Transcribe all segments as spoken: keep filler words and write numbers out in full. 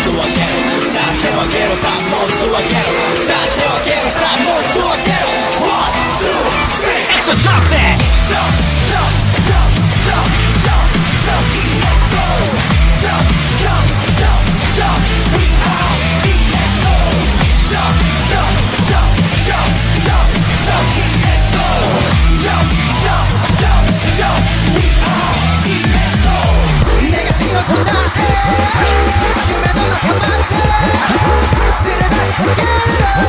と分けろさあ手を挙げろさあもっと分けろさあ手を挙げろさあもっと分けろ ワン、ツー、スリー EXO drop that Jump, jump, jump, jump, jump, jump イーエックスオー Jump, jump, jump, jump We are イーエックスオー Jump, jump, jump, jump, jump, jump イーエックスオー Jump, jump, jump, jump We are イーエックスオー 願いを砕え夢の中まで連れ出してける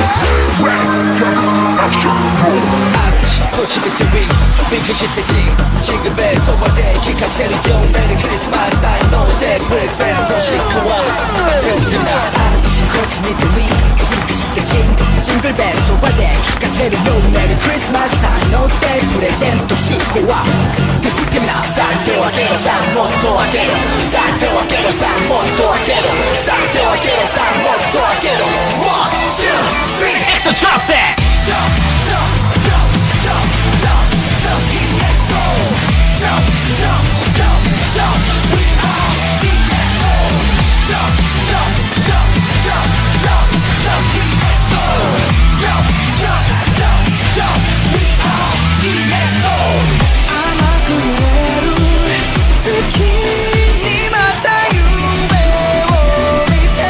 こちびてウィービクしてジジングベースそばで聴かせるよメリークリスマス才能でプレゼントしこわペンテナこっち見てウィービクしてジンジングベースそばで聴かせるよメリークリスマス才能でプレゼントしこわ手振ってみなさあ手を挙げろさあもっと上げろさあ手を挙げろさあもっと上げろさあ手を挙げろさあもっと上げろ ワン、ツー、スリー EXO drop that Jump, jump, jump, jump, jump, jump, E X O Jump, jump, jump, jump, we are E X O Jump, jump, jump, jump, jump, jump, E X O Jump, jump, jump, jump, we are E X O 甘く揺れる月にまた夢を見て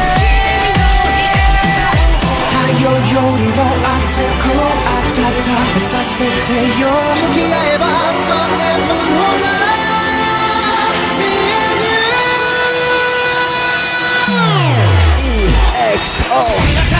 太陽よりも熱く温めさせてよ向き合えばそれもほら見える イーエックスオー